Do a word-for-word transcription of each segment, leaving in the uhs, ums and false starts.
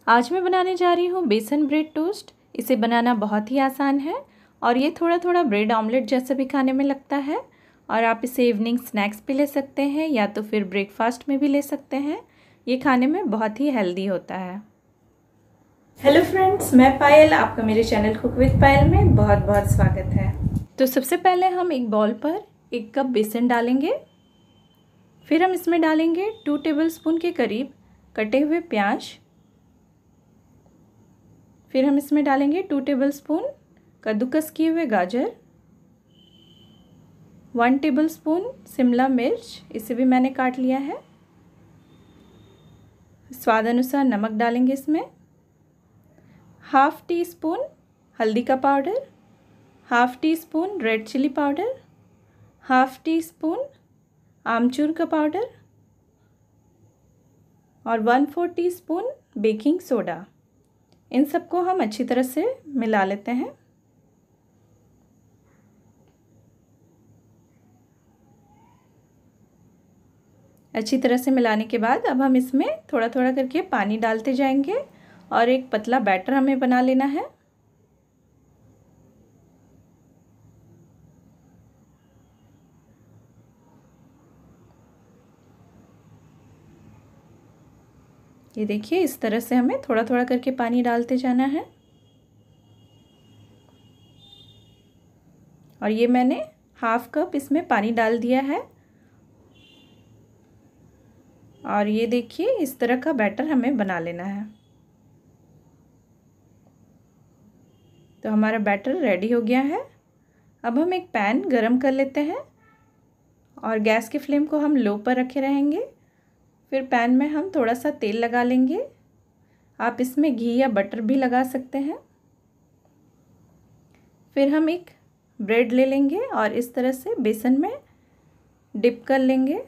आज मैं बनाने जा रही हूँ बेसन ब्रेड टोस्ट। इसे बनाना बहुत ही आसान है और ये थोड़ा थोड़ा ब्रेड ऑमलेट जैसा भी खाने में लगता है। और आप इसे इवनिंग स्नैक्स पे ले सकते हैं या तो फिर ब्रेकफास्ट में भी ले सकते हैं। ये खाने में बहुत ही हेल्दी होता है। हेलो फ्रेंड्स, मैं पायल, आपका मेरे चैनल कुक विद पायल में बहुत बहुत स्वागत है। तो सबसे पहले हम एक बाउल पर एक कप बेसन डालेंगे। फिर हम इसमें डालेंगे टू टेबलस्पून के करीब कटे हुए प्याज। फिर हम इसमें डालेंगे टू टेबलस्पून कद्दूकस किए हुए गाजर, वन टेबलस्पून शिमला मिर्च, इसे भी मैंने काट लिया है। स्वाद अनुसार नमक डालेंगे इसमें। हाफ टी स्पून हल्दी का powder, half teaspoon red chili powder, half teaspoon आमचूर का पाउडर और one four teaspoon baking soda. इन सबको हम अच्छी तरह से मिला लेते हैं। अच्छी तरह से मिलाने के बाद अब हम इसमें थोड़ा थोड़ा करके पानी डालते जाएंगे और एक पतला बैटर हमें बना लेना है। ये देखिए, इस तरह से हमें थोड़ा थोड़ा करके पानी डालते जाना है। और ये मैंने हाफ कप इसमें पानी डाल दिया है। और ये देखिए, इस तरह का बैटर हमें बना लेना है। तो हमारा बैटर रेडी हो गया है। अब हम एक पैन गरम कर लेते हैं और गैस की फ्लेम को हम लो पर रखे रहेंगे। फिर पैन में हम थोड़ा सा तेल लगा लेंगे। आप इसमें घी या बटर भी लगा सकते हैं। फिर हम एक ब्रेड ले लेंगे और इस तरह से बेसन में डिप कर लेंगे।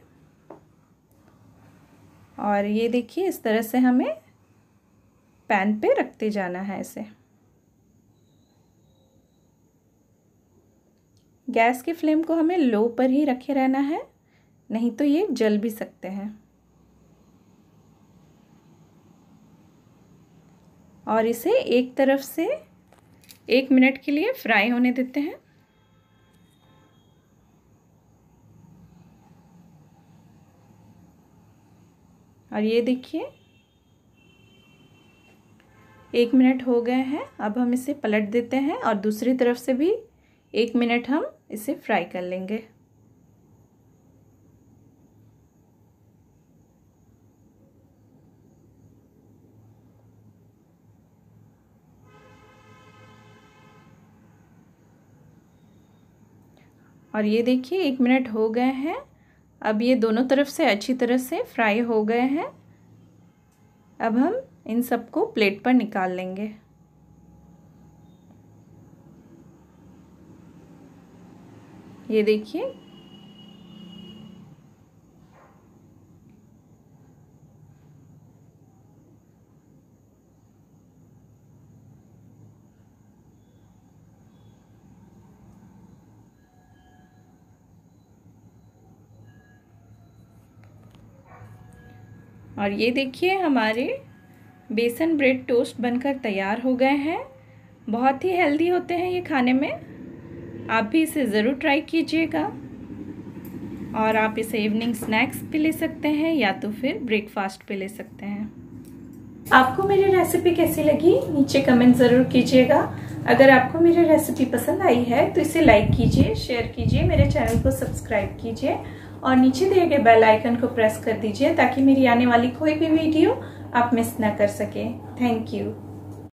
और ये देखिए, इस तरह से हमें पैन पे रखते जाना है इसे। गैस की फ्लेम को हमें लो पर ही रखे रहना है, नहीं तो ये जल भी सकते हैं। और इसे एक तरफ से एक मिनट के लिए फ्राई होने देते हैं। और ये देखिए, एक मिनट हो गए हैं। अब हम इसे पलट देते हैं और दूसरी तरफ से भी एक मिनट हम इसे फ्राई कर लेंगे। और ये देखिए, एक मिनट हो गए हैं। अब ये दोनों तरफ से अच्छी तरह से फ्राई हो गए हैं। अब हम इन सबको प्लेट पर निकाल लेंगे। ये देखिए, और ये देखिए, हमारे बेसन ब्रेड टोस्ट बनकर तैयार हो गए हैं। बहुत ही हेल्दी होते हैं ये खाने में। आप भी इसे ज़रूर ट्राई कीजिएगा। और आप इसे इवनिंग स्नैक्स पे ले सकते हैं या तो फिर ब्रेकफास्ट पे ले सकते हैं। आपको मेरी रेसिपी कैसी लगी नीचे कमेंट ज़रूर कीजिएगा। अगर आपको मेरी रेसिपी पसंद आई है तो इसे लाइक कीजिए, शेयर कीजिए, मेरे चैनल को सब्सक्राइब कीजिए और नीचे दिए गए बेल आइकन को प्रेस कर दीजिए ताकि मेरी आने वाली कोई भी वीडियो आप मिस ना कर सके। Thank you.